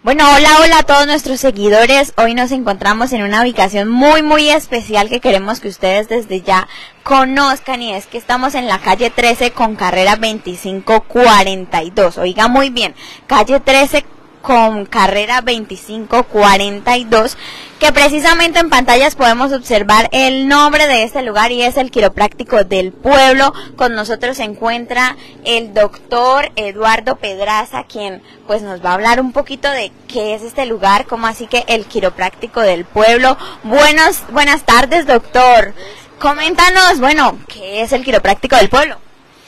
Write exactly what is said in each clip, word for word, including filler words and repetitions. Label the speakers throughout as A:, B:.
A: Bueno, hola, hola a todos nuestros seguidores. Hoy nos encontramos en una ubicación muy, muy especial que queremos que ustedes desde ya conozcan, y es que estamos en la calle trece con carrera veinticinco cuarenta y dos. Oiga muy bien, calle trece con carrera veinticinco cuarenta y dos, que precisamente en pantallas podemos observar el nombre de este lugar, y es el Quiropráctico del Pueblo. Con nosotros se encuentra el doctor Eduardo Pedraza, quien pues nos va a hablar un poquito de qué es este lugar, cómo así que el Quiropráctico del Pueblo. Buenos, buenas tardes, doctor. Coméntanos, bueno, ¿qué es el Quiropráctico del Pueblo?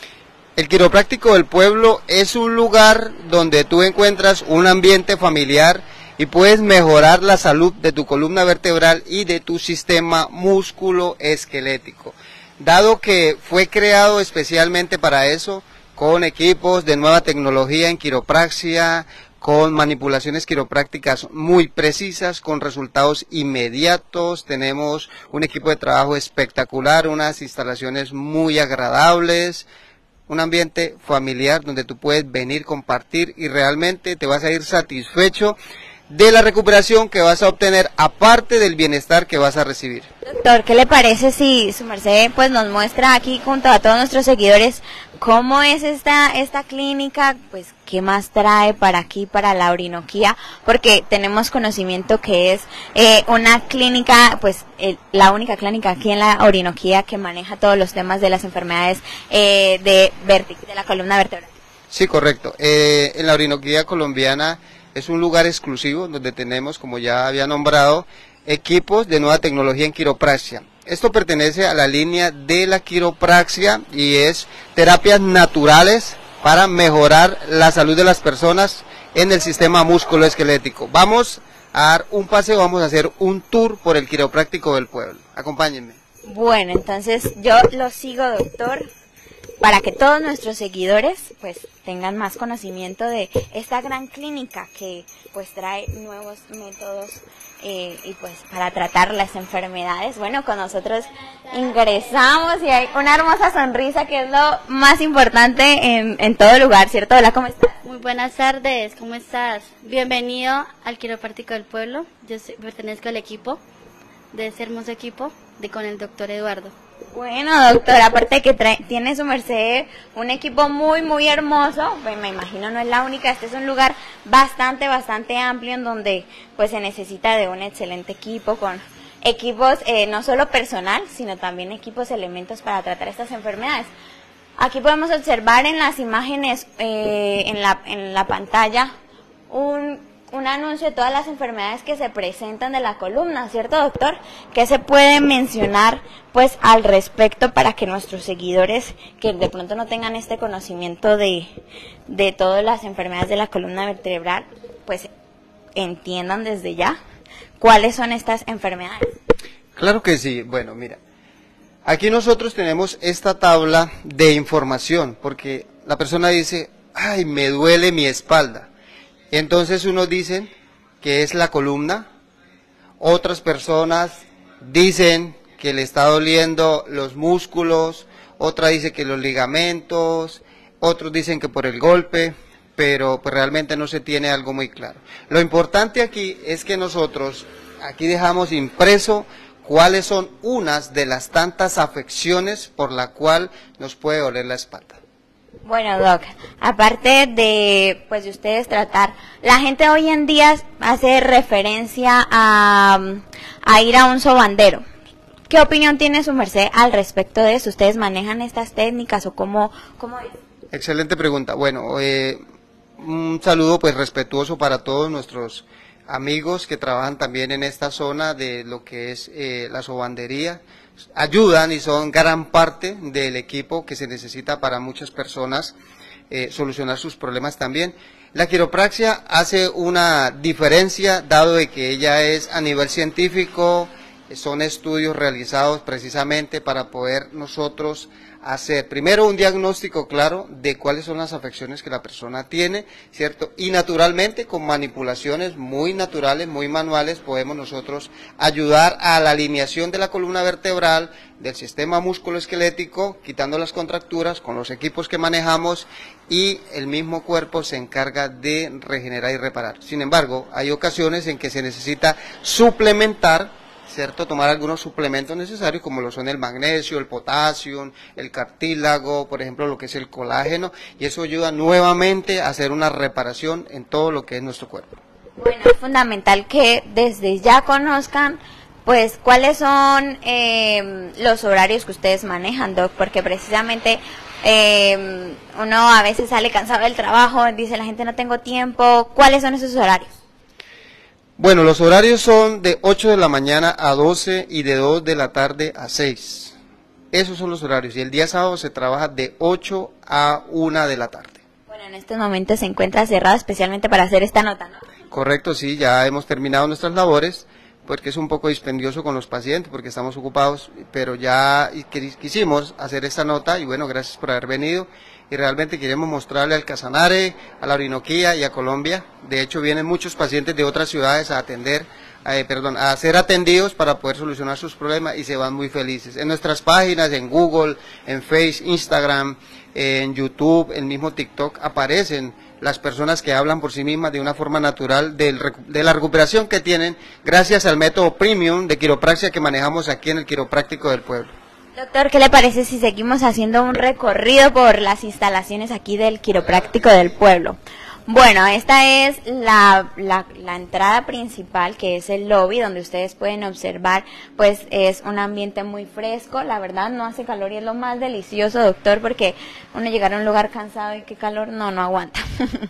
B: El Quiropráctico del Pueblo es un lugar donde tú encuentras un ambiente familiar y puedes mejorar la salud de tu columna vertebral y de tu sistema músculo-esquelético. Dado que fue creado especialmente para eso, con equipos de nueva tecnología en quiropraxia, con manipulaciones quiroprácticas muy precisas, con resultados inmediatos. Tenemos un equipo de trabajo espectacular, unas instalaciones muy agradables, un ambiente familiar donde tú puedes venir, compartir, y realmente te vas a ir satisfecho de la recuperación que vas a obtener, aparte del bienestar que vas a recibir.
A: Doctor, ¿qué le parece si su merced pues nos muestra aquí junto a todos nuestros seguidores cómo es esta esta clínica, pues qué más trae para aquí, para la Orinoquía? Porque tenemos conocimiento que es eh, una clínica, pues el, la única clínica aquí en la Orinoquía que maneja todos los temas de las enfermedades eh, de, de la columna vertebral.
B: Sí, correcto. Eh, en la Orinoquía colombiana es un lugar exclusivo donde tenemos, como ya había nombrado, equipos de nueva tecnología en quiropraxia. Esto pertenece a la línea de la quiropraxia y es terapias naturales para mejorar la salud de las personas en el sistema músculo-esquelético. Vamos a dar un paseo, vamos a hacer un tour por el Quiropráctico del Pueblo. Acompáñenme.
A: Bueno, entonces yo lo sigo, doctor, para que todos nuestros seguidores pues tengan más conocimiento de esta gran clínica que pues trae nuevos métodos eh, y pues para tratar las enfermedades. Bueno, con nosotros ingresamos y hay una hermosa sonrisa, que es lo más importante en, en todo lugar, ¿cierto? Hola, ¿cómo estás?
C: Muy buenas tardes, ¿cómo estás? Bienvenido al Quiropráctico del Pueblo. Yo soy, pertenezco al equipo de ese hermoso equipo de con el doctor Eduardo.
A: Bueno, doctor, aparte que trae, tiene su merced un equipo muy, muy hermoso, pues me imagino no es la única. Este es un lugar bastante, bastante amplio en donde pues se necesita de un excelente equipo, con equipos eh, no solo personal, sino también equipos, elementos para tratar estas enfermedades. Aquí podemos observar en las imágenes, eh, en, la, en la pantalla, un... un anuncio de todas las enfermedades que se presentan de la columna, ¿cierto, doctor? ¿Qué se puede mencionar pues al respecto para que nuestros seguidores que de pronto no tengan este conocimiento de, de todas las enfermedades de la columna vertebral pues entiendan desde ya cuáles son estas enfermedades?
B: Claro que sí. Bueno, mira, aquí nosotros tenemos esta tabla de información, porque la persona dice, ay, me duele mi espalda. Entonces unos dicen que es la columna, otras personas dicen que le está doliendo los músculos, otra dice que los ligamentos, otros dicen que por el golpe, pero pues realmente no se tiene algo muy claro. Lo importante aquí es que nosotros aquí dejamos impreso cuáles son unas de las tantas afecciones por la cual nos puede doler la espalda.
A: Bueno, Doc, aparte de pues de ustedes tratar, la gente hoy en día hace referencia a, a ir a un sobandero. ¿Qué opinión tiene su merced al respecto de eso? ¿Ustedes manejan estas técnicas o cómo, cómo es?
B: Excelente pregunta. Bueno, eh, un saludo pues respetuoso para todos nuestros amigos que trabajan también en esta zona de lo que es eh, la sobandería. Ayudan y son gran parte del equipo que se necesita para muchas personas eh, solucionar sus problemas también. La quiropraxia hace una diferencia, dado de que ella es a nivel científico, son estudios realizados precisamente para poder nosotros hacer primero un diagnóstico claro de cuáles son las afecciones que la persona tiene, ¿cierto? Y naturalmente con manipulaciones muy naturales, muy manuales, podemos nosotros ayudar a la alineación de la columna vertebral, del sistema musculoesquelético, quitando las contracturas con los equipos que manejamos, y el mismo cuerpo se encarga de regenerar y reparar. Sin embargo, hay ocasiones en que se necesita suplementar, ¿cierto? Tomar algunos suplementos necesarios como lo son el magnesio, el potasio, el cartílago, por ejemplo lo que es el colágeno, y eso ayuda nuevamente a hacer una reparación en todo lo que es nuestro cuerpo.
A: Bueno, es fundamental que desde ya conozcan pues cuáles son eh, los horarios que ustedes manejan, Doc, porque precisamente eh, uno a veces sale cansado del trabajo, dice la gente no tengo tiempo. ¿Cuáles son esos horarios?
B: Bueno, los horarios son de ocho de la mañana a doce y de dos de la tarde a seis. Esos son los horarios. Y el día sábado se trabaja de ocho a una de la tarde.
A: Bueno, en estos momentos se encuentra cerrado especialmente para hacer esta nota, ¿no?
B: Correcto, sí, ya hemos terminado nuestras labores, porque es un poco dispendioso con los pacientes, porque estamos ocupados, pero ya quisimos hacer esta nota y bueno, gracias por haber venido. Y realmente queremos mostrarle al Casanare, a la Orinoquía y a Colombia. De hecho, vienen muchos pacientes de otras ciudades a atender, eh, perdón, a ser atendidos para poder solucionar sus problemas y se van muy felices. En nuestras páginas, en Google, en Face, Instagram, eh, en YouTube, el mismo TikTok, aparecen las personas que hablan por sí mismas de una forma natural del, de la recuperación que tienen gracias al método premium de quiropraxia que manejamos aquí en el Quiropráctico del Pueblo.
A: Doctor, ¿qué le parece si seguimos haciendo un recorrido por las instalaciones aquí del Quiropráctico del Pueblo? Bueno, esta es la, la, la entrada principal, que es el lobby, donde ustedes pueden observar, pues es un ambiente muy fresco, la verdad no hace calor y es lo más delicioso, doctor, porque uno llegar a un lugar cansado y qué calor, no, no aguanta.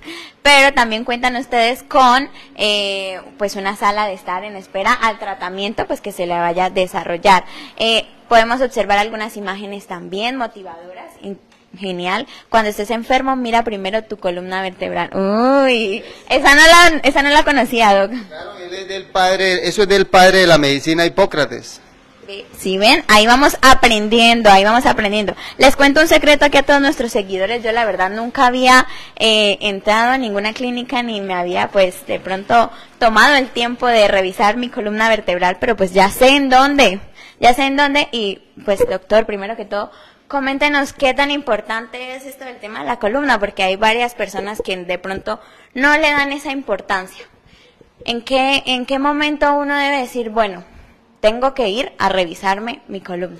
A: Pero también cuentan ustedes con, eh, pues una sala de estar en espera al tratamiento, pues que se le vaya a desarrollar. Eh, podemos observar algunas imágenes también motivadoras. Genial. Cuando estés enfermo, mira primero tu columna vertebral. Uy, esa no la, esa no la conocía, Doc.
B: Claro, él es del padre, eso es del padre de la medicina, Hipócrates.
A: Si ven, ahí vamos aprendiendo, ahí vamos aprendiendo. Les cuento un secreto aquí a todos nuestros seguidores. Yo la verdad nunca había eh, entrado a ninguna clínica ni me había pues de pronto tomado el tiempo de revisar mi columna vertebral, pero pues ya sé en dónde, ya sé en dónde y pues doctor, primero que todo, coméntenos qué tan importante es esto del tema de la columna, porque hay varias personas que de pronto no le dan esa importancia. ¿En qué, en qué momento uno debe decir, bueno, tengo que ir a revisarme mi columna?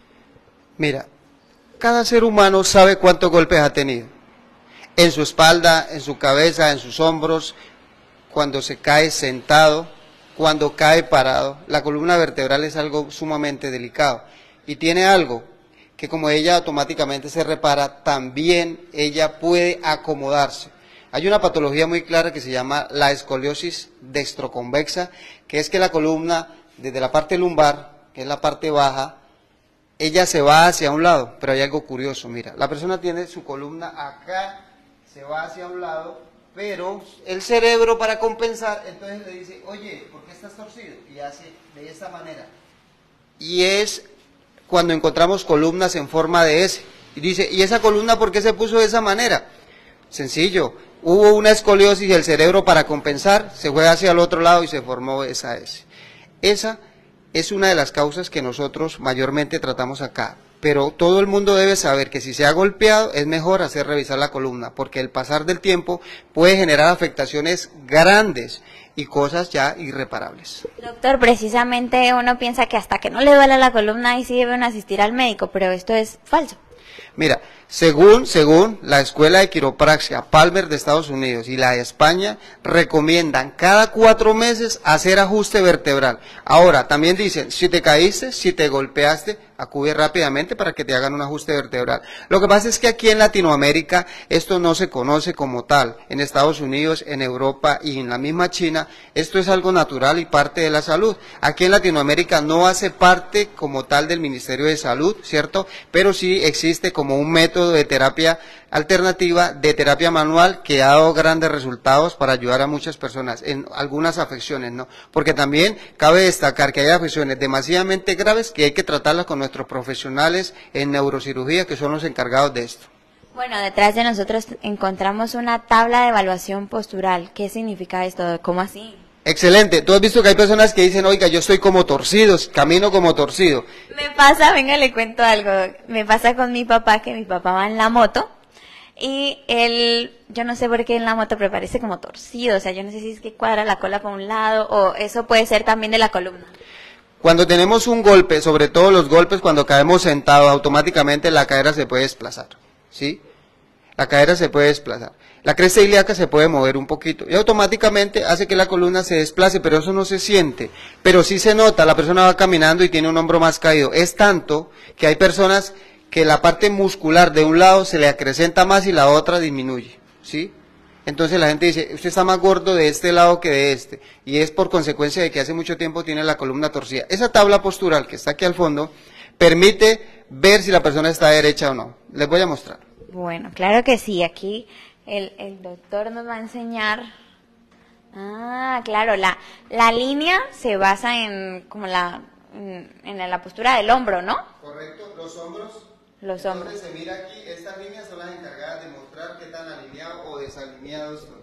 B: Mira, cada ser humano sabe cuántos golpes ha tenido. En su espalda, en su cabeza, en sus hombros, cuando se cae sentado, cuando cae parado. La columna vertebral es algo sumamente delicado. Y tiene algo que como ella automáticamente se repara, también ella puede acomodarse. Hay una patología muy clara que se llama la escoliosis dextroconvexa, que es que la columna, desde la parte lumbar, que es la parte baja, ella se va hacia un lado, pero hay algo curioso, mira, la persona tiene su columna acá, se va hacia un lado, pero el cerebro para compensar, entonces le dice, oye, ¿por qué estás torcido? Y hace de esta manera. Y es cuando encontramos columnas en forma de S. Y dice, ¿y esa columna por qué se puso de esa manera? Sencillo, hubo una escoliosis y el cerebro para compensar se fue hacia el otro lado y se formó esa S. Esa es una de las causas que nosotros mayormente tratamos acá. Pero todo el mundo debe saber que si se ha golpeado es mejor hacer revisar la columna, porque el pasar del tiempo puede generar afectaciones grandes y cosas ya irreparables.
A: Doctor, precisamente uno piensa que hasta que no le duele la columna ahí sí deben asistir al médico, pero esto es falso.
B: Mira, según, según la Escuela de Quiropraxia Palmer de Estados Unidos y la de España, recomiendan cada cuatro meses hacer ajuste vertebral. Ahora, también dicen, si te caíste, si te golpeaste, acude rápidamente para que te hagan un ajuste vertebral. Lo que pasa es que aquí en Latinoamérica esto no se conoce como tal. En Estados Unidos, en Europa y en la misma China, esto es algo natural y parte de la salud. Aquí en Latinoamérica no hace parte como tal del Ministerio de Salud, ¿cierto? Pero sí existe existe como un método de terapia alternativa, de terapia manual, que ha dado grandes resultados para ayudar a muchas personas en algunas afecciones, ¿no? Porque también cabe destacar que hay afecciones demasiadamente graves que hay que tratarlas con nuestros profesionales en neurocirugía, que son los encargados de esto.
A: Bueno, detrás de nosotros encontramos una tabla de evaluación postural. ¿Qué significa esto? ¿Cómo así?
B: Excelente. Tú has visto que hay personas que dicen, oiga, yo estoy como torcido, camino como torcido.
A: Me pasa, venga, le cuento algo. Me pasa con mi papá, que mi papá va en la moto y él, yo no sé por qué en la moto, pero parece como torcido. O sea, yo no sé si es que cuadra la cola para un lado o eso puede ser también de la columna.
B: Cuando tenemos un golpe, sobre todo los golpes cuando caemos sentados, automáticamente la cadera se puede desplazar, ¿sí? La cadera se puede desplazar. La cresta ilíaca se puede mover un poquito y automáticamente hace que la columna se desplace, pero eso no se siente. Pero sí se nota, la persona va caminando y tiene un hombro más caído. Es tanto que hay personas que la parte muscular de un lado se le acrecenta más y la otra disminuye, ¿sí? Entonces la gente dice, usted está más gordo de este lado que de este, y es por consecuencia de que hace mucho tiempo tiene la columna torcida. Esa tabla postural que está aquí al fondo permite ver si la persona está derecha o no. Les voy a mostrar.
A: Bueno, claro que sí, aquí el, el doctor nos va a enseñar. Ah, claro, la, la línea se basa en como la, en, en la postura del hombro, ¿no?
B: Correcto, los hombros.
A: Los hombros.
B: Entonces se mira aquí, estas líneas son las encargadas de mostrar qué tan alineados o desalineados son.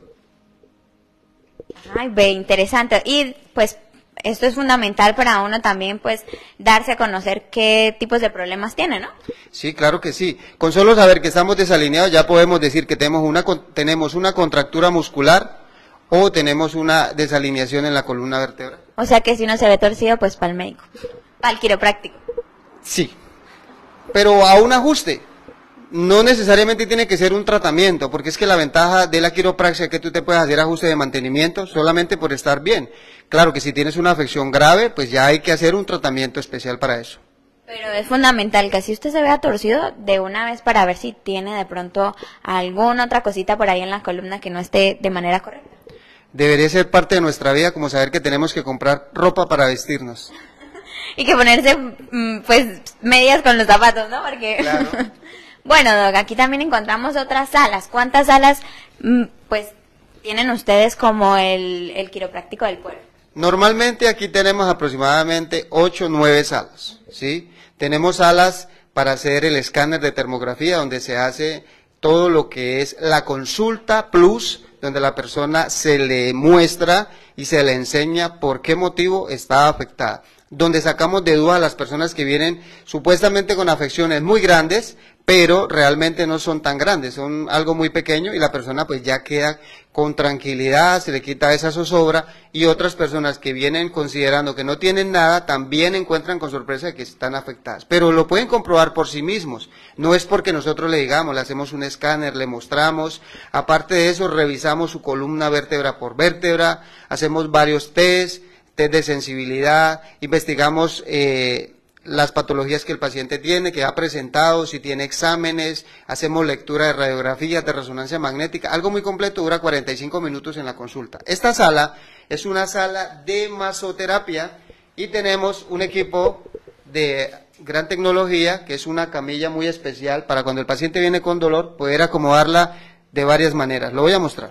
A: Ay, ve, interesante. Y pues esto es fundamental para uno también, pues, darse a conocer qué tipos de problemas tiene, ¿no?
B: Sí, claro que sí. Con solo saber que estamos desalineados ya podemos decir que tenemos una, tenemos una contractura muscular o tenemos una desalineación en la columna vertebral.
A: O sea que si uno se ve torcido, pues para el médico, para el quiropráctico.
B: Sí, pero a un ajuste. No necesariamente tiene que ser un tratamiento, porque es que la ventaja de la quiropraxia es que tú te puedes hacer ajuste de mantenimiento solamente por estar bien. Claro que si tienes una afección grave, pues ya hay que hacer un tratamiento especial para eso.
A: Pero es fundamental que si usted se vea torcido de una vez para ver si tiene de pronto alguna otra cosita por ahí en la columna que no esté de manera correcta.
B: Debería ser parte de nuestra vida, como saber que tenemos que comprar ropa para vestirnos.
A: Y que ponerse, pues, medias con los zapatos, ¿no? Porque...
B: Claro.
A: Bueno, Doc, aquí también encontramos otras salas. ¿Cuántas salas, pues, tienen ustedes como el, el quiropráctico del pueblo?
B: Normalmente aquí tenemos aproximadamente ocho o nueve salas, ¿sí? Tenemos salas para hacer el escáner de termografía, donde se hace todo lo que es la consulta plus, donde la persona se le muestra y se le enseña por qué motivo está afectada. Donde sacamos de duda a las personas que vienen supuestamente con afecciones muy grandes, pero realmente no son tan grandes, son algo muy pequeño y la persona pues ya queda con tranquilidad, se le quita esa zozobra, y otras personas que vienen considerando que no tienen nada, también encuentran con sorpresa que están afectadas, pero lo pueden comprobar por sí mismos, no es porque nosotros le digamos, le hacemos un escáner, le mostramos, aparte de eso revisamos su columna vértebra por vértebra, hacemos varios test, test de sensibilidad, investigamos eh, las patologías que el paciente tiene, que ha presentado, si tiene exámenes, hacemos lectura de radiografías, de resonancia magnética, algo muy completo, dura cuarenta y cinco minutos en la consulta. Esta sala es una sala de masoterapia y tenemos un equipo de gran tecnología, que es una camilla muy especial para cuando el paciente viene con dolor, poder acomodarla de varias maneras. Lo voy a mostrar.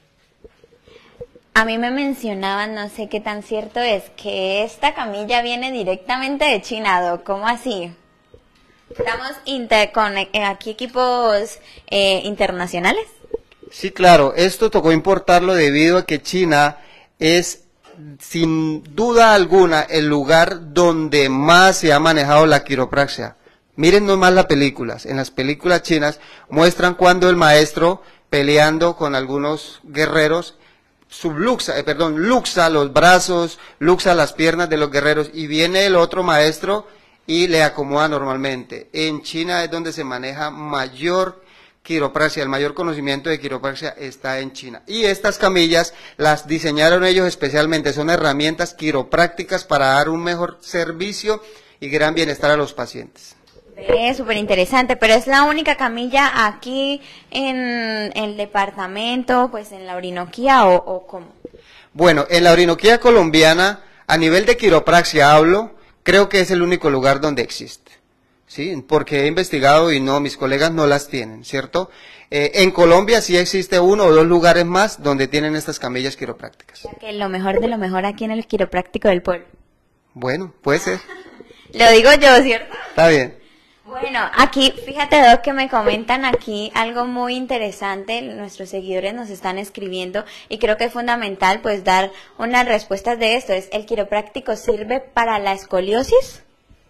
A: A mí me mencionaban, no sé qué tan cierto es, que esta camilla viene directamente de China, Doc. ¿Cómo así? ¿Estamos inter con eh, aquí equipos eh, internacionales?
B: Sí, claro. Esto tocó importarlo debido a que China es, sin duda alguna, el lugar donde más se ha manejado la quiropraxia. Miren nomás las películas. En las películas chinas muestran cuando el maestro, peleando con algunos guerreros, subluxa, eh, perdón, luxa los brazos, luxa las piernas de los guerreros y viene el otro maestro y le acomoda normalmente. En China es donde se maneja mayor quiropraxia, el mayor conocimiento de quiropraxia está en China. Y estas camillas las diseñaron ellos especialmente, son herramientas quiroprácticas para dar un mejor servicio y gran bienestar a los pacientes.
A: Es súper interesante, pero es la única camilla aquí en el departamento, pues en la Orinoquía o, o ¿cómo?
B: Bueno, en la Orinoquía colombiana, a nivel de quiropraxia hablo, creo que es el único lugar donde existe. ¿sí? Porque he investigado y no, mis colegas no las tienen, ¿cierto? Eh, en Colombia sí existe uno o dos lugares más donde tienen estas camillas quiroprácticas.
A: O sea, que lo mejor de lo mejor aquí en el quiropráctico del pueblo.
B: Bueno, puede ser.
A: Lo digo yo, ¿cierto?
B: Está bien.
A: Bueno, aquí, fíjate, Doc, que me comentan aquí algo muy interesante. Nuestros seguidores nos están escribiendo y creo que es fundamental pues dar unas respuestas de esto. ¿Es el quiropráctico sirve para la escoliosis?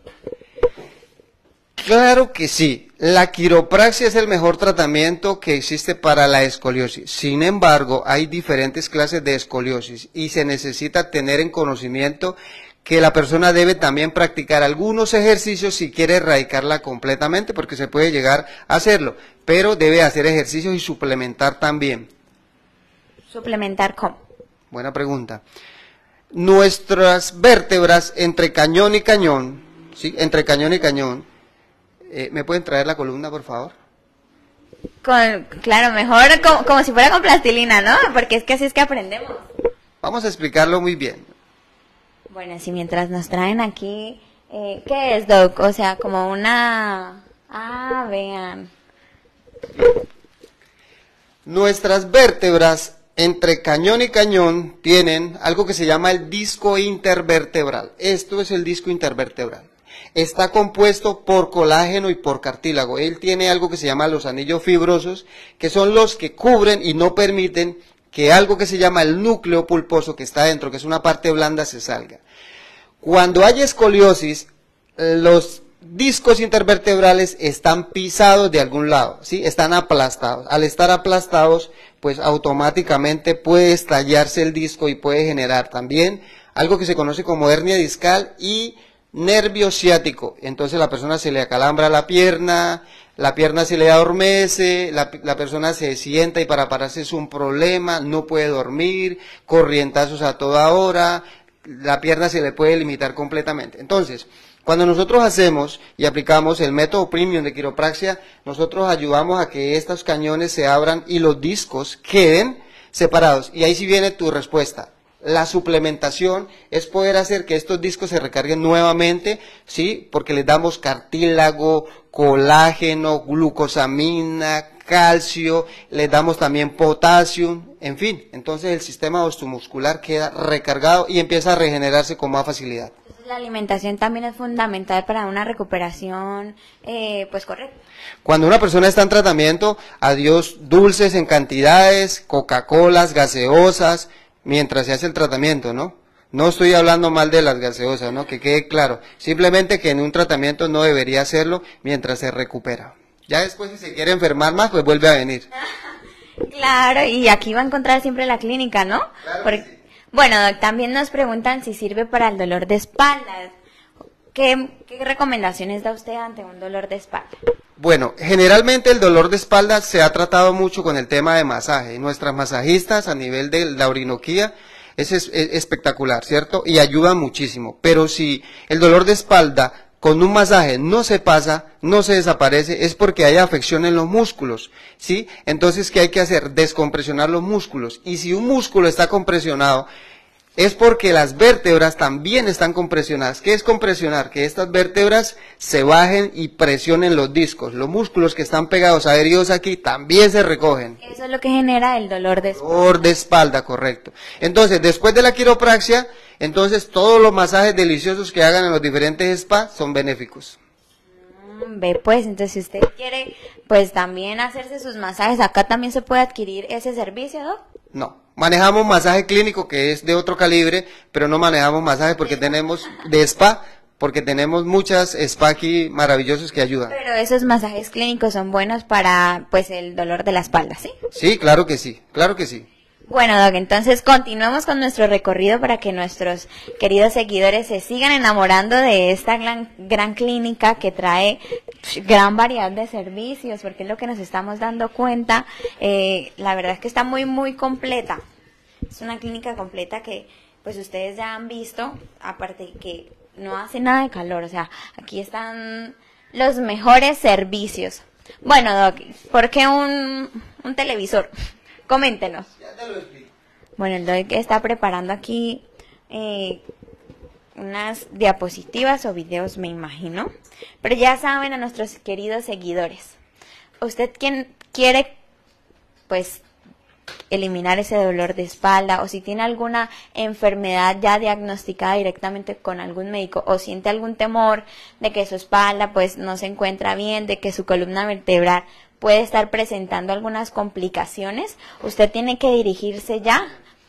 B: Claro que sí. La quiropraxia es el mejor tratamiento que existe para la escoliosis. Sin embargo, hay diferentes clases de escoliosis y se necesita tener en conocimiento que la persona debe también practicar algunos ejercicios si quiere erradicarla completamente, porque se puede llegar a hacerlo, pero debe hacer ejercicios y suplementar también.
A: ¿Suplementar cómo?
B: Buena pregunta. Nuestras vértebras entre cañón y cañón, ¿sí? Entre cañón y cañón, eh, ¿me pueden traer la columna, por favor?
A: Con, claro, mejor como, como si fuera con plastilina, ¿no? Porque es que así es que aprendemos.
B: Vamos a explicarlo muy bien.
A: Bueno, así mientras nos traen aquí, eh, ¿qué es, Doc? O sea, como una... Ah, vean.
B: Nuestras vértebras entre cañón y cañón tienen algo que se llama el disco intervertebral. Esto es el disco intervertebral. Está compuesto por colágeno y por cartílago. Él tiene algo que se llama los anillos fibrosos, que son los que cubren y no permiten que algo que se llama el núcleo pulposo que está dentro, que es una parte blanda, se salga. Cuando hay escoliosis, los discos intervertebrales están pisados de algún lado, ¿sí? Están aplastados. Al estar aplastados, pues automáticamente puede estallarse el disco y puede generar también algo que se conoce como hernia discal y nervio ciático. Entonces la persona se le acalambra la pierna, la pierna se le adormece, la, la persona se sienta y para pararse es un problema, no puede dormir, corrientazos a toda hora, la pierna se le puede limitar completamente. Entonces, cuando nosotros hacemos y aplicamos el método premium de quiropraxia, nosotros ayudamos a que estos cañones se abran y los discos queden separados. Y ahí sí viene tu respuesta. La suplementación es poder hacer que estos discos se recarguen nuevamente, ¿sí? Porque les damos cartílago, colágeno, glucosamina, calcio, les damos también potasio, en fin. Entonces el sistema osteomuscular queda recargado y empieza a regenerarse con más facilidad.
A: La alimentación también es fundamental para una recuperación, eh, pues correcta.
B: Cuando una persona está en tratamiento, adiós dulces en cantidades, Coca-Colas, gaseosas, mientras se hace el tratamiento, ¿no? No estoy hablando mal de las gaseosas, ¿no? Que quede claro. Simplemente que en un tratamiento no debería hacerlo mientras se recupera. Ya después, si se quiere enfermar más, pues vuelve a venir.
A: Claro, y aquí va a encontrar siempre la clínica, ¿no?
B: Claro
A: Porque,
B: que sí.
A: Bueno, Doc, también nos preguntan si sirve para el dolor de espalda. ¿Qué, ¿Qué recomendaciones da usted ante un dolor de espalda?
B: Bueno, generalmente el dolor de espalda se ha tratado mucho con el tema de masaje. Nuestras masajistas a nivel de la Orinoquía es, es, es espectacular, ¿cierto? Y ayuda muchísimo. Pero si el dolor de espalda con un masaje no se pasa, no se desaparece, es porque hay afección en los músculos, ¿sí? Entonces, ¿qué hay que hacer? Descompresionar los músculos. Y si un músculo está compresionado, es porque las vértebras también están compresionadas. ¿Qué es compresionar? Que estas vértebras se bajen y presionen los discos. Los músculos que están pegados, adheridos aquí, también se recogen.
A: Eso es lo que genera el dolor de espalda.
B: Dolor de espalda, correcto. Entonces, después de la quiropraxia, entonces todos los masajes deliciosos que hagan en los diferentes spas son benéficos.
A: Mm, Ve pues, entonces si usted quiere, pues también hacerse sus masajes, acá también se puede adquirir ese servicio, ¿no?
B: No, manejamos masaje clínico que es de otro calibre, pero no manejamos masaje porque tenemos de spa, porque tenemos muchas spa aquí maravillosos que ayudan.
A: Pero esos masajes clínicos son buenos para, pues, el dolor de la espalda, ¿sí?
B: Sí, claro que sí, claro que sí.
A: Bueno, Doc, entonces continuamos con nuestro recorrido para que nuestros queridos seguidores se sigan enamorando de esta gran, gran clínica que trae gran variedad de servicios, porque es lo que nos estamos dando cuenta. Eh, la verdad es que está muy, muy completa. Es una clínica completa que, pues, ustedes ya han visto, aparte que no hace nada de calor, o sea, aquí están los mejores servicios. Bueno, Doc, ¿por qué un, un televisor? Coméntenos.
B: Ya te lo explico.
A: Bueno, el Doc está preparando aquí eh, unas diapositivas o videos, me imagino. Pero ya saben, a nuestros queridos seguidores, usted quien quiere, pues, eliminar ese dolor de espalda, o si tiene alguna enfermedad ya diagnosticada directamente con algún médico, o siente algún temor de que su espalda pues no se encuentra bien, de que su columna vertebral puede estar presentando algunas complicaciones, usted tiene que dirigirse ya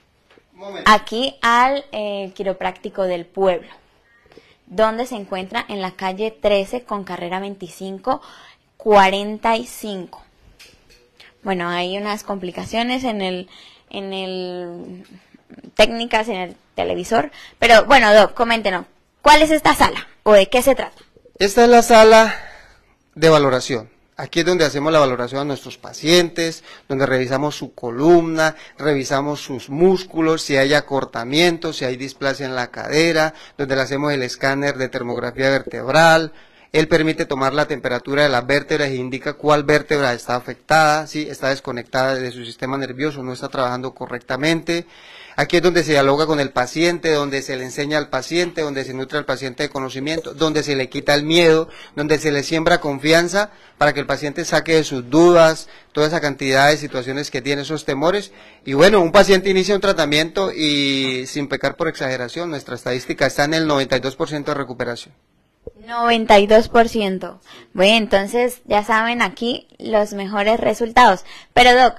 A: aquí al eh, quiropráctico del pueblo, donde se encuentra en la calle trece con carrera veinticinco cuarenta y cinco. Bueno, hay unas complicaciones en el, en el, técnicas en el televisor, pero bueno, Doc, coméntenos, ¿cuál es esta sala o de qué se trata?
B: Esta es la sala de valoración. Aquí es donde hacemos la valoración a nuestros pacientes, donde revisamos su columna, revisamos sus músculos, si hay acortamiento, si hay displasia en la cadera, donde le hacemos el escáner de termografía vertebral. Él permite tomar la temperatura de las vértebras e indica cuál vértebra está afectada, si está desconectada de su sistema nervioso, no está trabajando correctamente. Aquí es donde se dialoga con el paciente, donde se le enseña al paciente, donde se nutre al paciente de conocimiento, donde se le quita el miedo, donde se le siembra confianza para que el paciente saque de sus dudas, toda esa cantidad de situaciones que tiene, esos temores. Y bueno, un paciente inicia un tratamiento y sin pecar por exageración, nuestra estadística está en el noventa y dos por ciento de recuperación.
A: noventa y dos por ciento. Bueno, entonces ya saben aquí los mejores resultados. Pero Doc,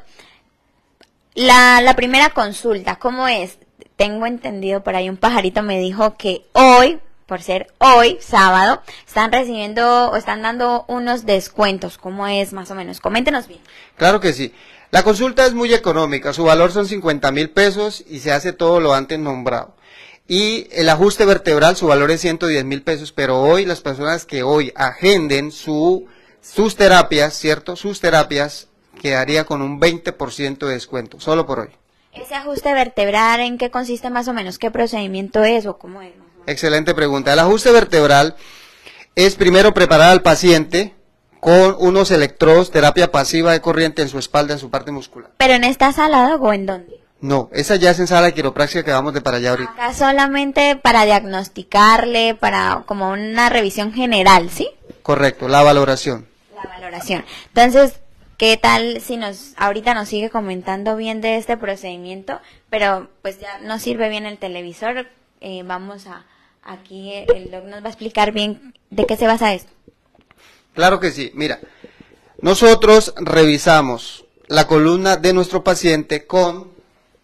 A: la, la primera consulta, ¿cómo es? Tengo entendido, por ahí un pajarito me dijo que hoy, por ser hoy, sábado, están recibiendo o están dando unos descuentos. ¿Cómo es más o menos? Coméntenos bien.
B: Claro que sí. La consulta es muy económica, su valor son cincuenta mil pesos y se hace todo lo antes nombrado. Y el ajuste vertebral, su valor es ciento diez mil pesos, pero hoy las personas que hoy agenden su, sus terapias, ¿cierto? Sus terapias quedaría con un veinte por ciento de descuento, solo por hoy.
A: ¿Ese ajuste vertebral en qué consiste más o menos? ¿Qué procedimiento es o cómo es?
B: Excelente pregunta. El ajuste vertebral es primero preparar al paciente con unos electrodos, terapia pasiva de corriente en su espalda, en su parte muscular.
A: ¿Pero en esta sala o en dónde?
B: No, esa ya es en sala de quiropraxia que vamos de para allá ahorita.
A: Acá solamente para diagnosticarle, para como una revisión general, ¿sí?
B: Correcto, la valoración.
A: La valoración. Entonces, ¿qué tal si nos ahorita nos sigue comentando bien de este procedimiento? Pero pues ya no sirve bien el televisor. Eh, vamos a, aquí el doc nos va a explicar bien de qué se basa esto.
B: Claro que sí, mira, nosotros revisamos la columna de nuestro paciente con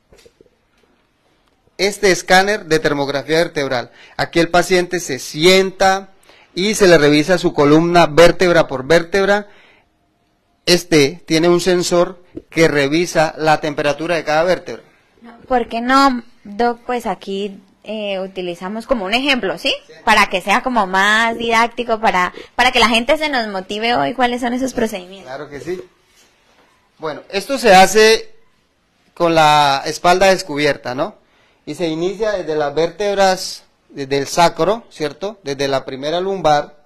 B: este escáner de termografía vertebral. Aquí el paciente se sienta y se le revisa su columna vértebra por vértebra. Este tiene un sensor que revisa la temperatura de cada vértebra.
A: ¿Por qué no, Doc? Pues aquí eh, utilizamos como un ejemplo, ¿sí? ¿sí? Para que sea como más didáctico, para, para que la gente se nos motive hoy cuáles son esos procedimientos.
B: Claro que sí. Bueno, esto se hace con la espalda descubierta, ¿no? Y se inicia desde las vértebras, desde el sacro, ¿cierto? Desde la primera lumbar,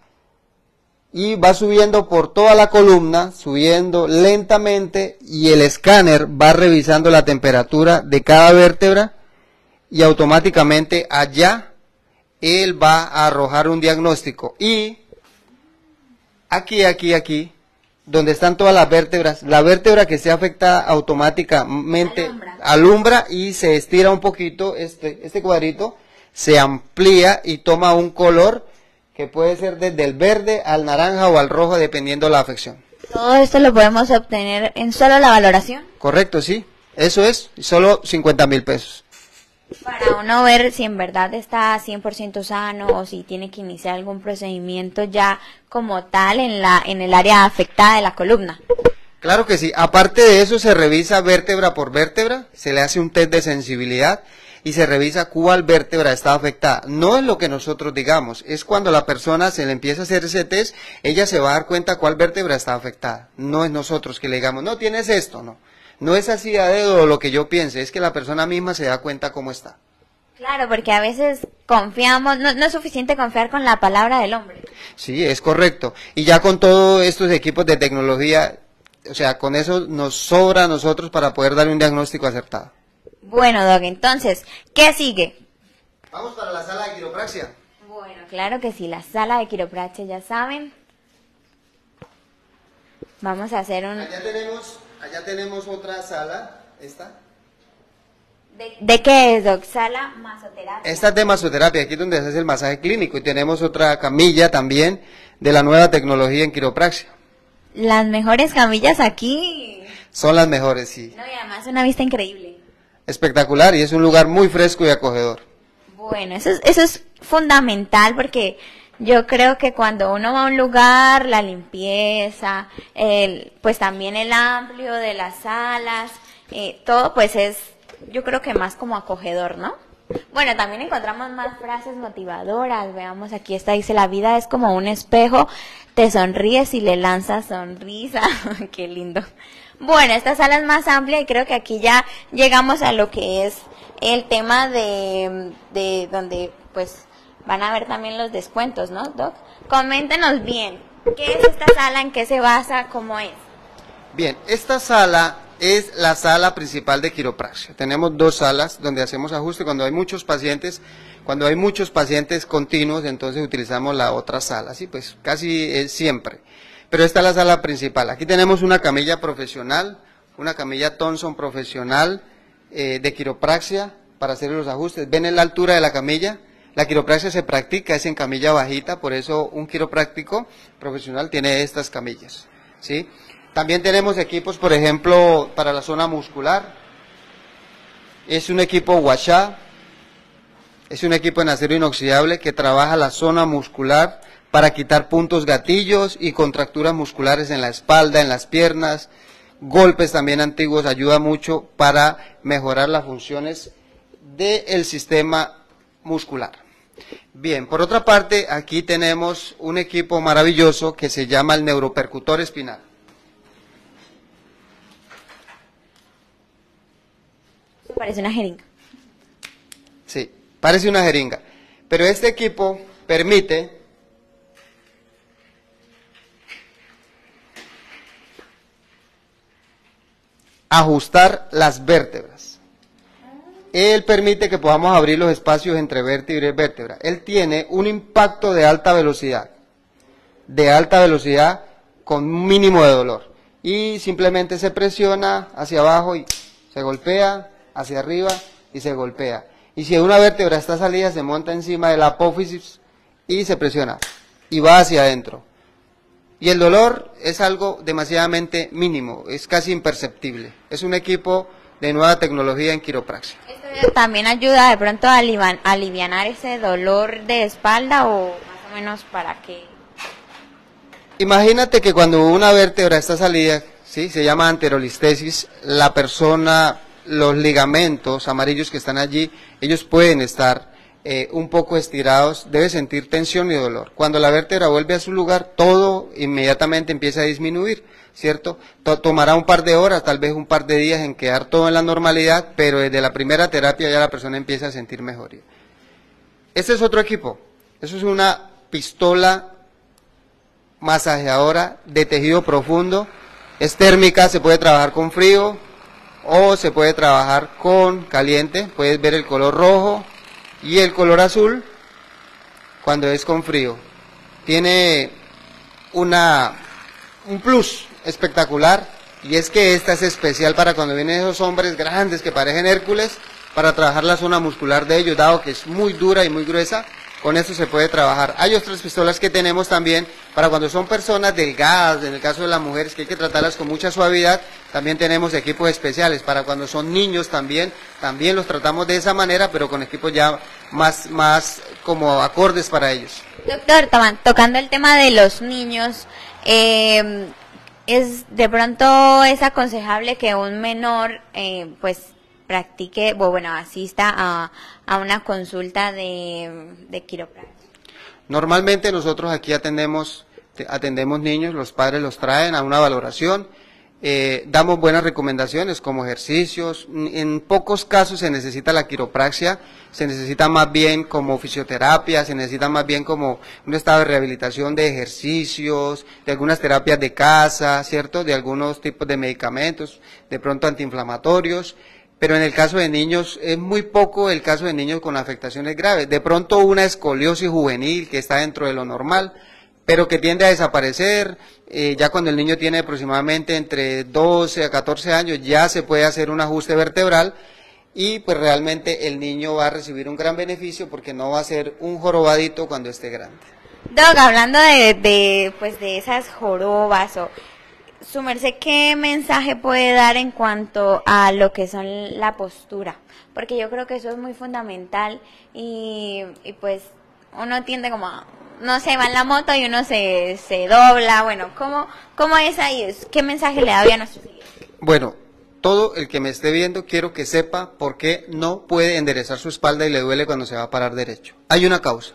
B: y va subiendo por toda la columna, subiendo lentamente, y el escáner va revisando la temperatura de cada vértebra, y automáticamente allá él va a arrojar un diagnóstico. Y aquí, aquí, aquí, donde están todas las vértebras, la vértebra que esté afectada automáticamente alumbra, alumbra y se estira un poquito, este, este cuadrito se amplía y toma un color que puede ser desde el verde al naranja o al rojo dependiendo de la afección.
A: ¿Todo esto lo podemos obtener en solo la valoración?
B: Correcto, sí, eso es, solo cincuenta mil pesos.
A: Para uno ver si en verdad está cien por ciento sano o si tiene que iniciar algún procedimiento ya como tal en la en el área afectada de la columna.
B: Claro que sí, aparte de eso se revisa vértebra por vértebra, se le hace un test de sensibilidad y se revisa cuál vértebra está afectada. No es lo que nosotros digamos, es cuando la persona se le empieza a hacer ese test, ella se va a dar cuenta cuál vértebra está afectada. No es nosotros que le digamos, no, tienes esto, no. No es así a dedo lo que yo piense, es que la persona misma se da cuenta cómo está.
A: Claro, porque a veces confiamos, no, no es suficiente confiar con la palabra del hombre.
B: Sí, es correcto. Y ya con todos estos equipos de tecnología, o sea, con eso nos sobra a nosotros para poder dar un diagnóstico acertado.
A: Bueno, Doc, entonces, ¿qué sigue?
B: Vamos para la sala de quiropraxia.
A: Bueno, claro que sí, la sala de quiropraxia, ya saben. Vamos a hacer un...
B: Allá tenemos, allá tenemos otra sala, esta.
A: ¿De, ¿De qué es, Doc? Sala masoterapia.
B: Esta es de masoterapia, aquí es donde se hace el masaje clínico, y tenemos otra camilla también de la nueva tecnología en quiropraxia.
A: Las mejores camillas aquí.
B: Son las mejores, sí.
A: No, y además una vista increíble.
B: Espectacular, y es un lugar muy fresco y acogedor.
A: Bueno, eso es, eso es fundamental porque yo creo que cuando uno va a un lugar, la limpieza, el, pues también el amplio de las salas, eh, todo pues es, yo creo que más como acogedor, ¿no? Bueno, también encontramos más frases motivadoras, veamos, aquí esta dice, la vida es como un espejo, te sonríes y le lanzas sonrisa, qué lindo. Bueno, esta sala es más amplia y creo que aquí ya llegamos a lo que es el tema de, de donde pues van a ver también los descuentos, ¿no, Doc? Coméntenos bien, ¿qué es esta sala? ¿En qué se basa? ¿Cómo es?
B: Bien, esta sala es la sala principal de quiropraxia. Tenemos dos salas donde hacemos ajuste cuando hay muchos pacientes, cuando hay muchos pacientes continuos, entonces utilizamos la otra sala, sí, pues casi es siempre. Pero esta es la sala principal. Aquí tenemos una camilla profesional, una camilla Thompson profesional eh, de quiropraxia para hacer los ajustes. ¿Ven en la altura de la camilla? La quiropraxia se practica, es en camilla bajita, por eso un quiropráctico profesional tiene estas camillas, ¿sí? También tenemos equipos, por ejemplo, para la zona muscular. Es un equipo Washá, es un equipo en acero inoxidable que trabaja la zona muscular para quitar puntos gatillos y contracturas musculares en la espalda, en las piernas, golpes también antiguos, ayuda mucho para mejorar las funciones del sistema muscular. Bien, por otra parte, aquí tenemos un equipo maravilloso que se llama el neuropercutor espinal.
A: Parece una jeringa.
B: Sí, parece una jeringa, pero este equipo permite ajustar las vértebras. Él permite que podamos abrir los espacios entre vértebra y vértebra. Él tiene un impacto de alta velocidad, de alta velocidad con un mínimo de dolor. Y simplemente se presiona hacia abajo y se golpea, hacia arriba y se golpea. Y si una vértebra está salida, se monta encima de la apófisis y se presiona y va hacia adentro. Y el dolor es algo demasiadamente mínimo, es casi imperceptible. Es un equipo de nueva tecnología en quiropraxia.
A: ¿Esto también ayuda de pronto a aliviar, a alivianar ese dolor de espalda o más o menos para qué?
B: Imagínate que cuando una vértebra está salida, ¿sí? Se llama anterolistesis, la persona, los ligamentos amarillos que están allí, ellos pueden estar eh, un poco estirados, debe sentir tensión y dolor. Cuando la vértebra vuelve a su lugar, todo inmediatamente empieza a disminuir, ¿cierto? Tomará un par de horas, tal vez un par de días en quedar todo en la normalidad, pero desde la primera terapia ya la persona empieza a sentir mejoría. Este es otro equipo, eso es una pistola masajeadora de tejido profundo, es térmica, se puede trabajar con frío o se puede trabajar con caliente. Puedes ver el color rojo y el color azul cuando es con frío. Tiene una, un plus espectacular, y es que esta es especial para cuando vienen esos hombres grandes que parecen Hércules, para trabajar la zona muscular de ellos, dado que es muy dura y muy gruesa. Con esto se puede trabajar. Hay otras pistolas que tenemos también para cuando son personas delgadas, en el caso de las mujeres que hay que tratarlas con mucha suavidad. También tenemos equipos especiales para cuando son niños también, también los tratamos de esa manera, pero con equipos ya más, más como acordes para ellos.
A: Doctor, tocando el tema de los niños, eh, es de pronto es aconsejable que un menor eh, pues practique, o bueno, asista a, a una consulta de, de quiropraxia.
B: Normalmente nosotros aquí atendemos, atendemos niños, los padres los traen a una valoración, eh, damos buenas recomendaciones como ejercicios. En pocos casos se necesita la quiropraxia, se necesita más bien como fisioterapia, se necesita más bien como un estado de rehabilitación de ejercicios, de algunas terapias de casa, ¿cierto? De algunos tipos de medicamentos, de pronto antiinflamatorios. pero en el caso de niños es muy poco el caso de niños con afectaciones graves. De pronto una escoliosis juvenil que está dentro de lo normal, pero que tiende a desaparecer, eh, ya cuando el niño tiene aproximadamente entre doce a catorce años ya se puede hacer un ajuste vertebral y pues realmente el niño va a recibir un gran beneficio porque no va a ser un jorobadito cuando esté grande.
A: Doc, hablando de, de, pues de esas jorobas o... Su merced, ¿qué mensaje puede dar en cuanto a lo que son la postura? Porque yo creo que eso es muy fundamental y, y pues uno tiende como, a, no sé, va en la moto y uno se, se dobla, bueno, ¿cómo, cómo es ahí? ¿Qué mensaje le da a nuestros seguidores?
B: Bueno, todo el que me esté viendo quiero que sepa por qué no puede enderezar su espalda y le duele cuando se va a parar derecho. Hay una causa.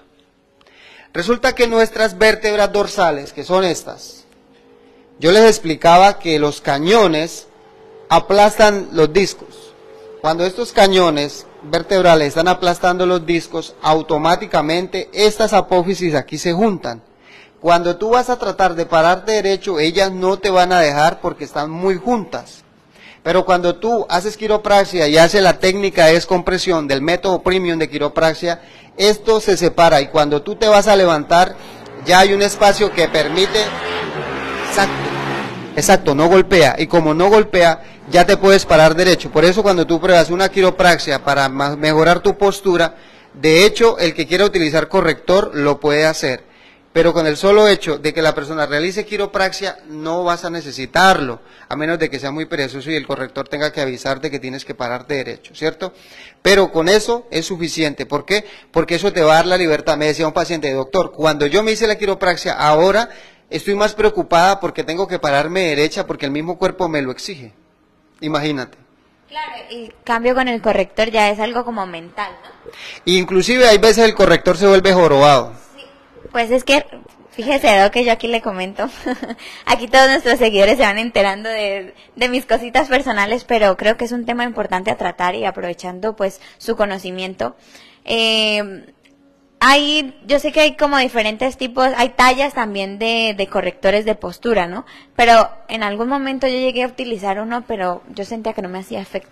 B: Resulta que nuestras vértebras dorsales, que son estas, yo les explicaba que los cañones aplastan los discos. Cuando estos cañones vertebrales están aplastando los discos, automáticamente estas apófisis aquí se juntan. Cuando tú vas a tratar de pararte derecho, ellas no te van a dejar porque están muy juntas. Pero cuando tú haces quiropraxia y haces la técnica de descompresión del método premium de quiropraxia, esto se separa y cuando tú te vas a levantar, ya hay un espacio que permite... Exacto, exacto, no golpea, y como no golpea, ya te puedes parar derecho. Por eso cuando tú pruebas una quiropraxia para mejorar tu postura, de hecho, el que quiera utilizar corrector lo puede hacer, pero con el solo hecho de que la persona realice quiropraxia, no vas a necesitarlo, a menos de que sea muy perezoso y el corrector tenga que avisarte que tienes que pararte derecho, ¿cierto? Pero con eso es suficiente. ¿Por qué? Porque eso te va a dar la libertad. Me decía un paciente, doctor, cuando yo me hice la quiropraxia, ahora estoy más preocupada porque tengo que pararme derecha porque el mismo cuerpo me lo exige. Imagínate.
A: Claro, y cambio con el corrector ya es algo como mental, ¿no?
B: Inclusive hay veces el corrector se vuelve jorobado.
A: Sí, pues es que, fíjese, Doc, que yo aquí le comento, aquí todos nuestros seguidores se van enterando de, de mis cositas personales, pero creo que es un tema importante a tratar y aprovechando pues su conocimiento. Eh... Hay, yo sé que hay como diferentes tipos, hay tallas también de, de correctores de postura, ¿no? Pero en algún momento yo llegué a utilizar uno, pero yo sentía que no me hacía efecto.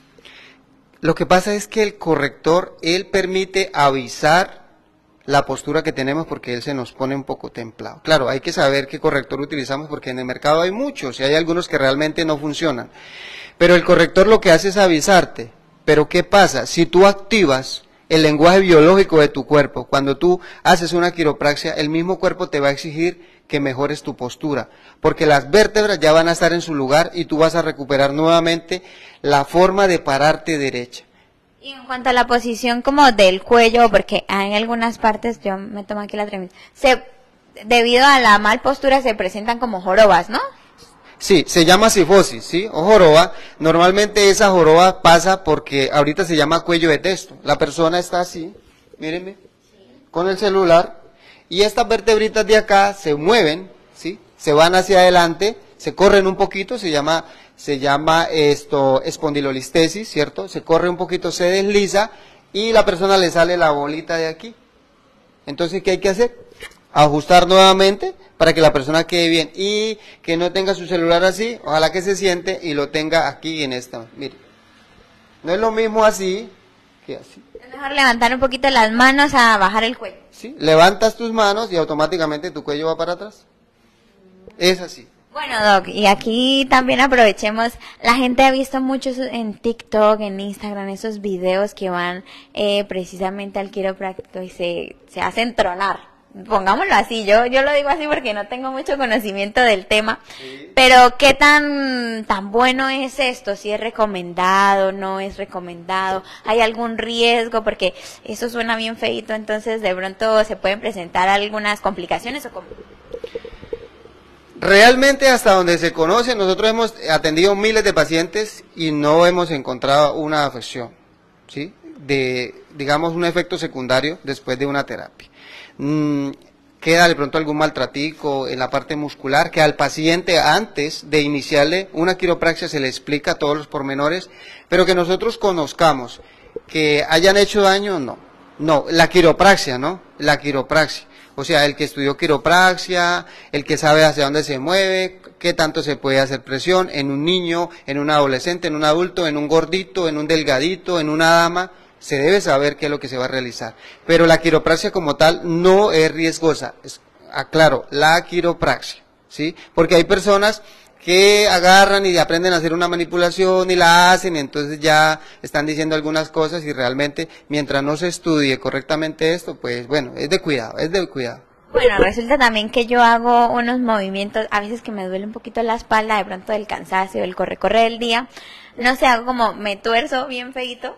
B: Lo que pasa es que el corrector, él permite avisar la postura que tenemos porque él se nos pone un poco templado. Claro, hay que saber qué corrector utilizamos porque en el mercado hay muchos y hay algunos que realmente no funcionan. Pero el corrector lo que hace es avisarte. Pero ¿qué pasa? Si tú activas el lenguaje biológico de tu cuerpo, cuando tú haces una quiropraxia, el mismo cuerpo te va a exigir que mejores tu postura, porque las vértebras ya van a estar en su lugar y tú vas a recuperar nuevamente la forma de pararte derecha.
A: Y en cuanto a la posición como del cuello, porque hay algunas partes, yo me tomo aquí la tremenda, se, debido a la mal postura se presentan como jorobas, ¿no?
B: Sí, se llama sifosis, ¿sí? O joroba. Normalmente esa joroba pasa porque ahorita se llama cuello de testo. La persona está así, mírenme, con el celular, y estas vertebritas de acá se mueven, ¿sí? Se van hacia adelante, se corren un poquito, se llama, se llama esto espondilolistesis, ¿cierto? Se corre un poquito, se desliza, y la persona le sale la bolita de aquí. Entonces, ¿qué hay que hacer? Ajustar nuevamente para que la persona quede bien y que no tenga su celular así, ojalá que se siente y lo tenga aquí en esta, mire, no es lo mismo así que así.
A: Es mejor levantar un poquito las manos a bajar el cuello.
B: Sí, levantas tus manos y automáticamente tu cuello va para atrás, es así.
A: Bueno, Doc, y aquí también aprovechemos, la gente ha visto muchos en TikTok, en Instagram, esos videos que van eh, precisamente al quiropráctico y se, se hacen tronar. Pongámoslo así, yo yo lo digo así porque no tengo mucho conocimiento del tema, sí. Pero ¿qué tan tan bueno es esto? ¿Si es recomendado, no es recomendado? ¿Hay algún riesgo? Porque eso suena bien feito, entonces de pronto se pueden presentar algunas complicaciones o cómo.
B: Realmente hasta donde se conoce, nosotros hemos atendido miles de pacientes y no hemos encontrado una afección, ¿sí? De, digamos, un efecto secundario después de una terapia. Mm, queda de pronto algún maltratico en la parte muscular que al paciente antes de iniciarle una quiropraxia se le explica todos los pormenores, pero que nosotros conozcamos que hayan hecho daño, no, no, la quiropraxia, ¿no? La quiropraxia, o sea, el que estudió quiropraxia, el que sabe hacia dónde se mueve, qué tanto se puede hacer presión en un niño, en un adolescente, en un adulto, en un gordito, en un delgadito, en una dama. Se debe saber qué es lo que se va a realizar. Pero la quiropraxia como tal no es riesgosa. Es, aclaro, la quiropraxia, ¿sí? Porque hay personas que agarran y aprenden a hacer una manipulación y la hacen, y entonces ya están diciendo algunas cosas y realmente mientras no se estudie correctamente esto, pues bueno, es de cuidado, es de cuidado.
A: Bueno, resulta también que yo hago unos movimientos, a veces que me duele un poquito la espalda, de pronto del cansancio, del corre-corre del día, no sé, hago como, me tuerzo bien feíto,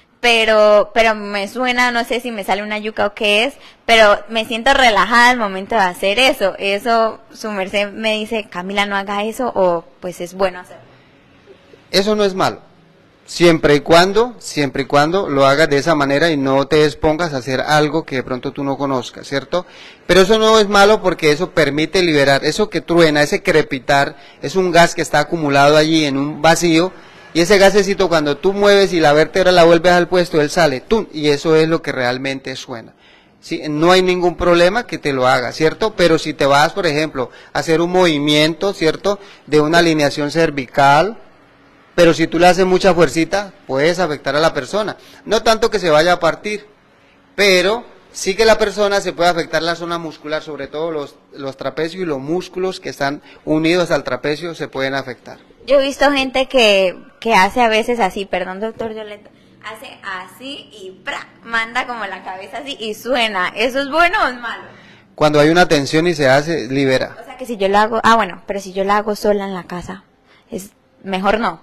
A: pero pero me suena, no sé si me sale una yuca o qué es, pero me siento relajada al momento de hacer eso. Eso, su merced me dice, Camila, no haga eso, o pues es bueno hacerlo.
B: Eso no es malo, siempre y cuando, siempre y cuando lo hagas de esa manera y no te expongas a hacer algo que de pronto tú no conozcas, ¿cierto? Pero eso no es malo porque eso permite liberar, eso que truena, ese crepitar, es un gas que está acumulado allí en un vacío. Y ese gasecito cuando tú mueves y la vértebra la vuelves al puesto, él sale, ¡tum! Y eso es lo que realmente suena. ¿Sí? No hay ningún problema que te lo haga, ¿cierto? Pero si te vas, por ejemplo, a hacer un movimiento, ¿cierto? De una alineación cervical, pero si tú le haces mucha fuercita, puedes afectar a la persona. No tanto que se vaya a partir, pero sí que la persona se puede afectar la zona muscular, sobre todo los, los trapecios y los músculos que están unidos al trapecio se pueden afectar.
A: Yo he visto gente que, que hace a veces así, perdón doctor Yoleta, hace así y ¡pra! Manda como la cabeza así y suena. ¿Eso es bueno o es malo?
B: Cuando hay una tensión y se hace, libera.
A: O sea que si yo lo hago, ah bueno, pero si yo lo hago sola en la casa, es mejor no.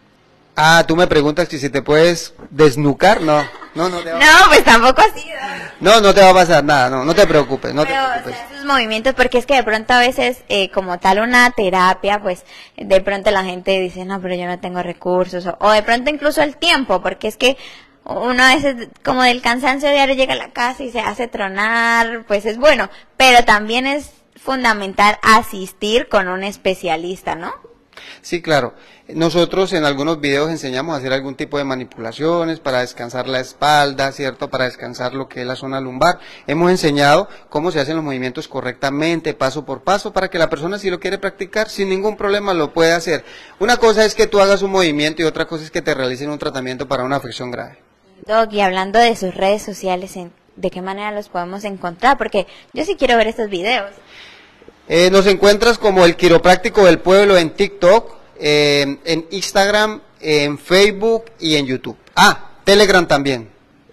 B: Ah, tú me preguntas que si te puedes desnucar, no, no, no te va a...
A: No, pues tampoco así, ¿no?
B: No, no te va a pasar nada, no, no te preocupes, no
A: Pero,
B: te preocupes.
A: o sea, esos movimientos, porque es que de pronto a veces, eh, como tal una terapia, pues de pronto la gente dice, no, pero yo no tengo recursos, o, o de pronto incluso el tiempo, porque es que uno a veces como del cansancio diario llega a la casa y se hace tronar, pues es bueno, pero también es fundamental asistir con un especialista, ¿no?
B: Sí, claro. Nosotros en algunos videos enseñamos a hacer algún tipo de manipulaciones para descansar la espalda, ¿cierto? Para descansar lo que es la zona lumbar. Hemos enseñado cómo se hacen los movimientos correctamente, paso por paso, para que la persona, si lo quiere practicar, sin ningún problema lo puede hacer. Una cosa es que tú hagas un movimiento y otra cosa es que te realicen un tratamiento para una afección grave.
A: Doc, y hablando de sus redes sociales, ¿de qué manera los podemos encontrar? Porque yo sí quiero ver estos videos.
B: Eh, nos encuentras como el quiropráctico del pueblo en TikTok, eh, en Instagram, en Facebook y en YouTube. Ah, Telegram también.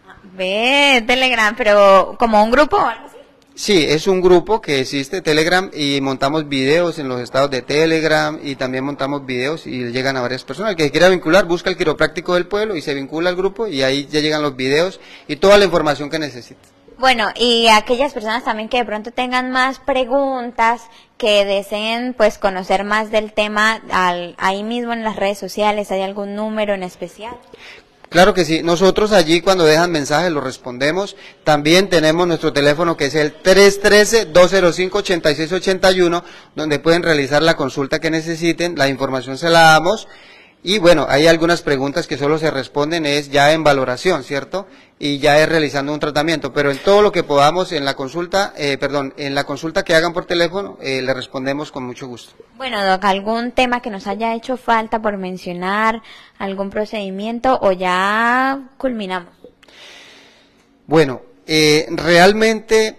A: Ve, Telegram, pero ¿como un grupo o algo así?
B: Sí, es un grupo que existe, Telegram, y montamos videos en los estados de Telegram y también montamos videos y llegan a varias personas. El que quiera vincular, busca el quiropráctico del pueblo y se vincula al grupo y ahí ya llegan los videos y toda la información que necesites.
A: Bueno, y aquellas personas también que de pronto tengan más preguntas, que deseen pues conocer más del tema, al, ahí mismo en las redes sociales, ¿hay algún número en especial?
B: Claro que sí, nosotros allí cuando dejan mensajes los respondemos. También tenemos nuestro teléfono que es el tres uno tres, dos cero cinco, ocho seis ocho uno, donde pueden realizar la consulta que necesiten, la información se la damos. Y bueno, hay algunas preguntas que solo se responden es ya en valoración, ¿cierto? Y ya es realizando un tratamiento, pero en todo lo que podamos en la consulta, eh, perdón, en la consulta que hagan por teléfono, eh, le respondemos con mucho gusto.
A: Bueno, Doc, ¿algún tema que nos haya hecho falta por mencionar, algún procedimiento o ya culminamos?
B: Bueno, eh, realmente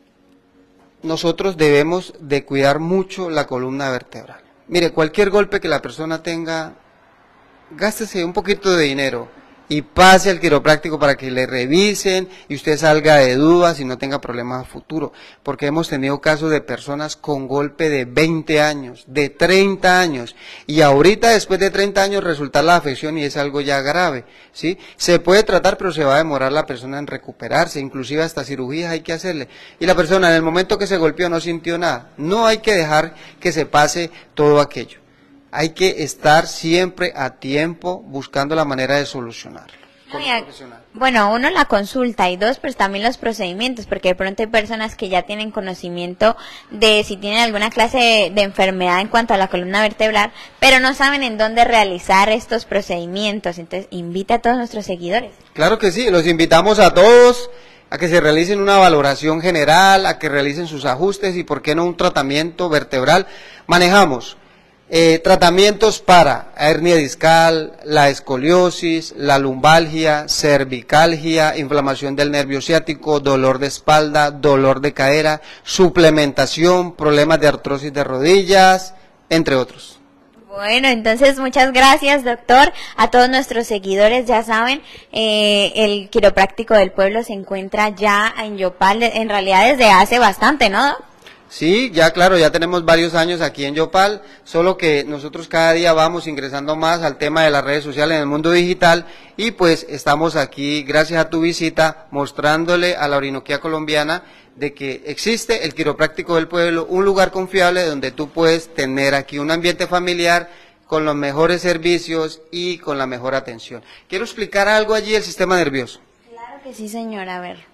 B: nosotros debemos de cuidar mucho la columna vertebral. Mire, cualquier golpe que la persona tenga, gástese un poquito de dinero y pase al quiropráctico para que le revisen y usted salga de dudas y no tenga problemas a futuro, porque hemos tenido casos de personas con golpe de veinte años, de treinta años, y ahorita después de treinta años resulta la afección y es algo ya grave, ¿sí? Se puede tratar, pero se va a demorar la persona en recuperarse, inclusive hasta cirugías hay que hacerle, y la persona en el momento que se golpeó no sintió nada. No hay que dejar que se pase todo aquello. Hay que estar siempre a tiempo buscando la manera de solucionarlo.
A: Con un profesional. Bueno, uno la consulta y dos, pues también los procedimientos, porque de pronto hay personas que ya tienen conocimiento de si tienen alguna clase de, de enfermedad en cuanto a la columna vertebral, pero no saben en dónde realizar estos procedimientos. Entonces, invita a todos nuestros seguidores.
B: Claro que sí, los invitamos a todos a que se realicen una valoración general, a que realicen sus ajustes y por qué no un tratamiento vertebral. Manejamos Eh, tratamientos para hernia discal, la escoliosis, la lumbalgia, cervicalgia, inflamación del nervio ciático, dolor de espalda, dolor de cadera, suplementación, problemas de artrosis de rodillas, entre otros.
A: Bueno, entonces muchas gracias, doctor. A todos nuestros seguidores, ya saben, eh, el quiropráctico del pueblo se encuentra ya en Yopal, en realidad desde hace bastante, ¿no?
B: Sí, ya claro, ya tenemos varios años aquí en Yopal, solo que nosotros cada día vamos ingresando más al tema de las redes sociales en el mundo digital y pues estamos aquí, gracias a tu visita, mostrándole a la Orinoquía colombiana de que existe el quiropráctico del pueblo, un lugar confiable donde tú puedes tener aquí un ambiente familiar con los mejores servicios y con la mejor atención. Quiero explicar algo allí del sistema nervioso.
A: Claro que sí, señora, a ver.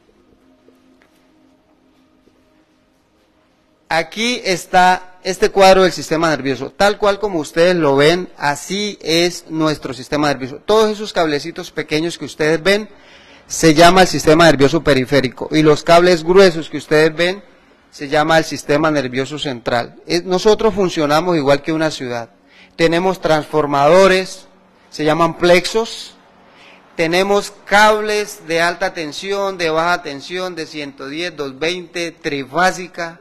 B: Aquí está este cuadro del sistema nervioso, tal cual como ustedes lo ven, así es nuestro sistema nervioso. Todos esos cablecitos pequeños que ustedes ven se llama el sistema nervioso periférico y los cables gruesos que ustedes ven se llama el sistema nervioso central. Nosotros funcionamos igual que una ciudad. Tenemos transformadores, se llaman plexos, tenemos cables de alta tensión, de baja tensión, de ciento diez, doscientos veinte, trifásica.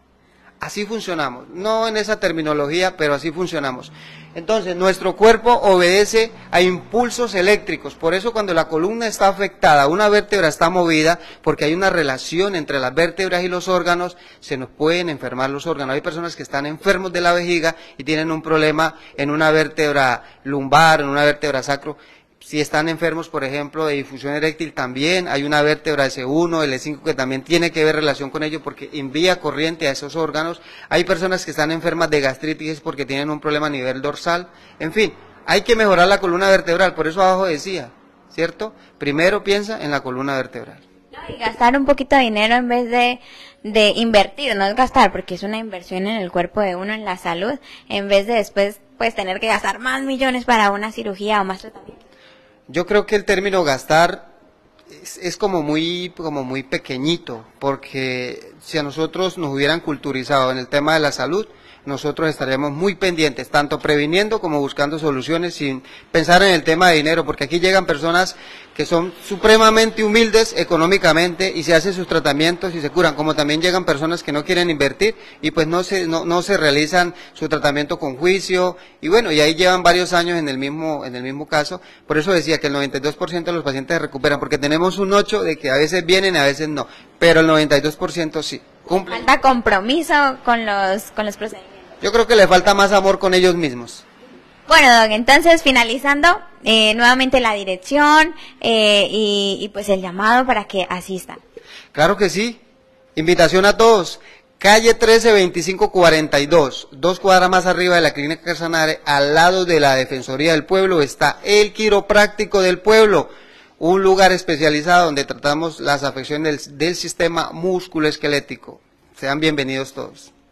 B: Así funcionamos, no en esa terminología, pero así funcionamos. Entonces, nuestro cuerpo obedece a impulsos eléctricos, por eso cuando la columna está afectada, una vértebra está movida, porque hay una relación entre las vértebras y los órganos, se nos pueden enfermar los órganos. Hay personas que están enfermos de la vejiga y tienen un problema en una vértebra lumbar, en una vértebra sacro. Si están enfermos, por ejemplo, de difusión eréctil, también hay una vértebra S uno, L cinco, que también tiene que ver relación con ello porque envía corriente a esos órganos. Hay personas que están enfermas de gastritis porque tienen un problema a nivel dorsal. En fin, hay que mejorar la columna vertebral, por eso abajo decía, ¿cierto? Primero piensa en la columna vertebral.
A: Y gastar un poquito de dinero en vez de, de invertir, no es gastar, porque es una inversión en el cuerpo de uno, en la salud, en vez de después pues tener que gastar más millones para una cirugía o más tratamiento.
B: Yo creo que el término gastar es, es como muy como muy pequeñito, porque si a nosotros nos hubieran culturizado en el tema de la salud, nosotros estaríamos muy pendientes, tanto previniendo como buscando soluciones sin pensar en el tema de dinero, porque aquí llegan personas que son supremamente humildes económicamente y se hacen sus tratamientos y se curan, como también llegan personas que no quieren invertir y pues no se no, no se realizan su tratamiento con juicio y bueno, y ahí llevan varios años en el mismo en el mismo caso. Por eso decía que el noventa y dos por ciento de los pacientes se recuperan, porque tenemos un ocho de que a veces vienen y a veces no, pero el noventa y dos por ciento sí cumple.
A: Falta compromiso con los con los procedimientos.
B: Yo creo que le falta más amor con ellos mismos.
A: Bueno, Doc, entonces finalizando, eh, nuevamente la dirección eh, y, y pues el llamado para que asistan.
B: Claro que sí, invitación a todos. Calle trece veinticinco cuarenta y dos, dos cuadras más arriba de la Clínica Casanare, al lado de la Defensoría del Pueblo, está el Quiropráctico del Pueblo, un lugar especializado donde tratamos las afecciones del, del sistema musculoesquelético. Sean bienvenidos todos.